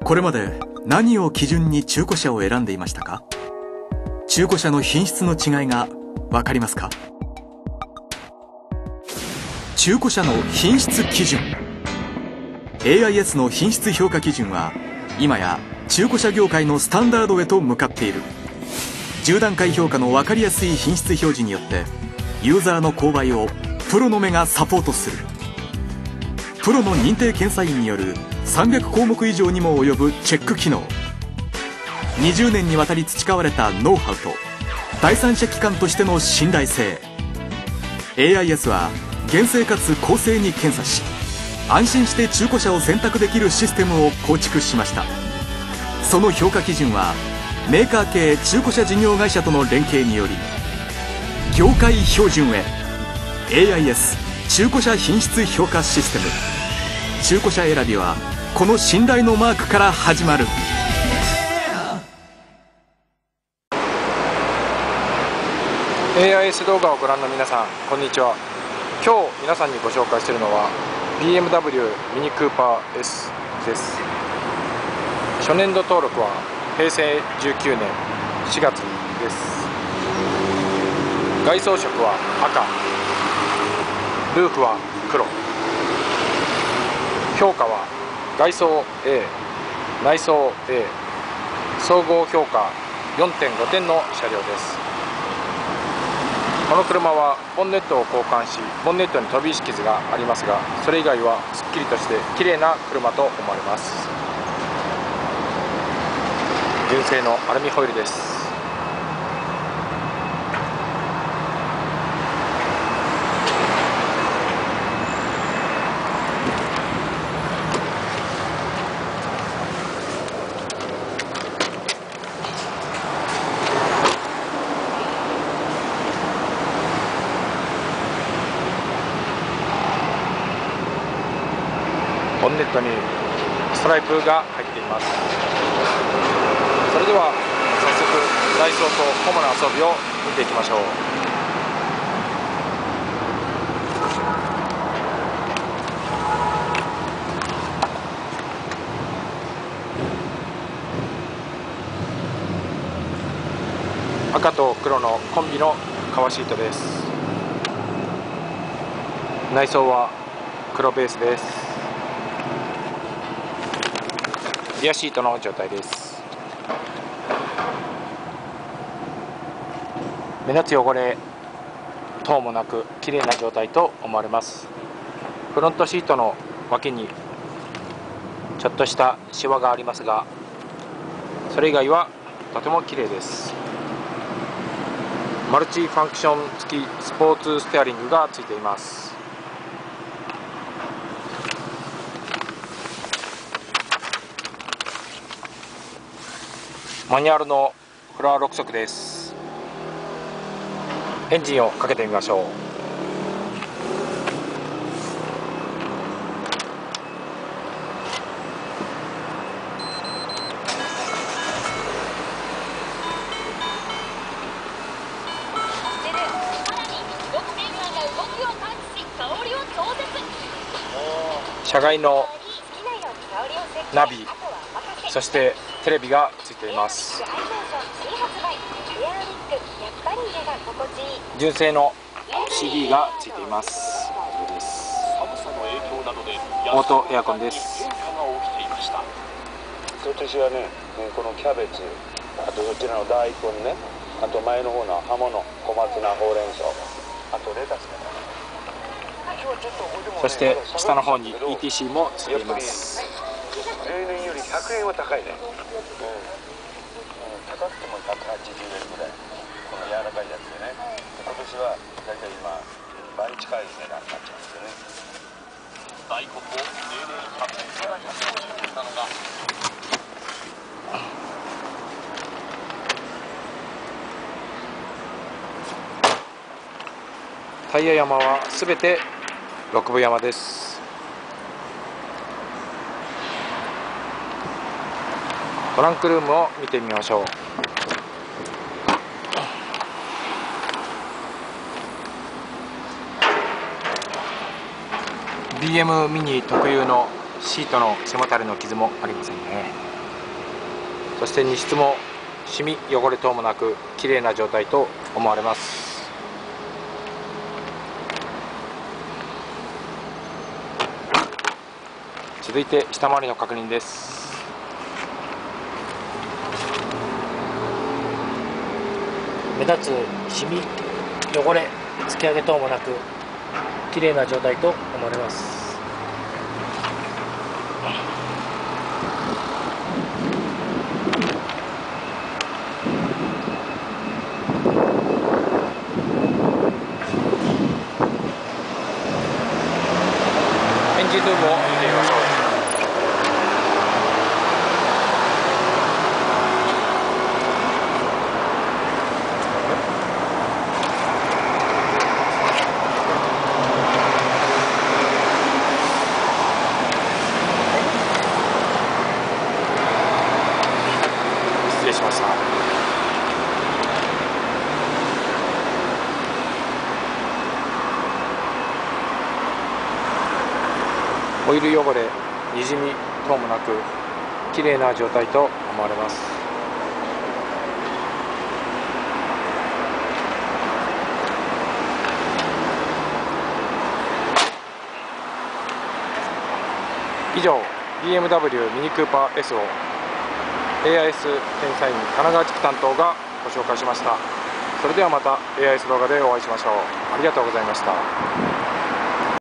これまで何を基準に中古車を選んでいましたか？中古車の品質の違いがわかりますか？中古車の品質基準 AIS の品質評価基準は今や中古車業界のスタンダードへと向かっている。10段階評価の分かりやすい品質表示によってユーザーの購買をプロの目がサポートする。プロの認定検査員による300項目以上にも及ぶチェック機能、20年にわたり培われたノウハウと第三者機関としての信頼性。 AIS は厳正かつ公正に検査し、安心して中古車を選択できるシステムを構築しました。その評価基準はメーカー系中古車事業会社との連携により業界標準へ。 AIS 中古車品質評価システム。中古車選びはこの信頼のマークから始まる。 AIS 動画をご覧の皆さん、こんにちは。今日皆さんにご紹介するのは BMW ミニクーパー S です。初年度登録は平成19年4月です。外装色は赤、ルーフは黒。評価は外装 A、内装 A、総合評価 4.5 点の車両です。この車はボンネットを交換し、ボンネットに飛び石傷がありますが、それ以外はすっきりとして綺麗な車と思われます。純正のアルミホイルです。ボンネットにストライプが入っています。それでは早速内装と主な装備を見ていきましょう。赤と黒のコンビの革シートです。内装は黒ベースです。リアシートの状態です。目立つ汚れ等もなく綺麗な状態と思われます。フロントシートの脇にちょっとしたシワがありますが、それ以外はとても綺麗です。マルチファンクション付きスポーツステアリングがついています。マニュアルのフロア6速です。エンジンをかけてみましょう。車外のナビ、そしてテレビがついています。純正の CD がついています。オートエアコンです。 今年はね、このキャベツ、あとそちらの大根ね、あと前の方の葉物、小松菜、ほうれん草、あとレタス。 そして下の方に ETC もついています。 例年より100円は高いね。高くても180円ぐらい、この柔らかいやつでね。今年は大体今倍近い値段になっちゃうんですよね。大根も例年100円から150円なのがタイヤ山はすべて6分山です。トランクルームを見てみましょう。BM ミニ特有のシートの背もたれの傷もありませんね。 そして荷室もシミ汚れ等もなく綺麗な状態と思われます。続いて下回りの確認です。 目立つシミ汚れ突き上げ等もなく綺麗な状態と思われます。 エンジンルームを見てみましょう。失礼しました。オイル汚れ、にじみ等もなく綺麗な状態と思われます。以上 BMW ミニクーパー S を AIS 検査員神奈川地区担当がご紹介しました。それではまた AIS 動画でお会いしましょう。ありがとうございました。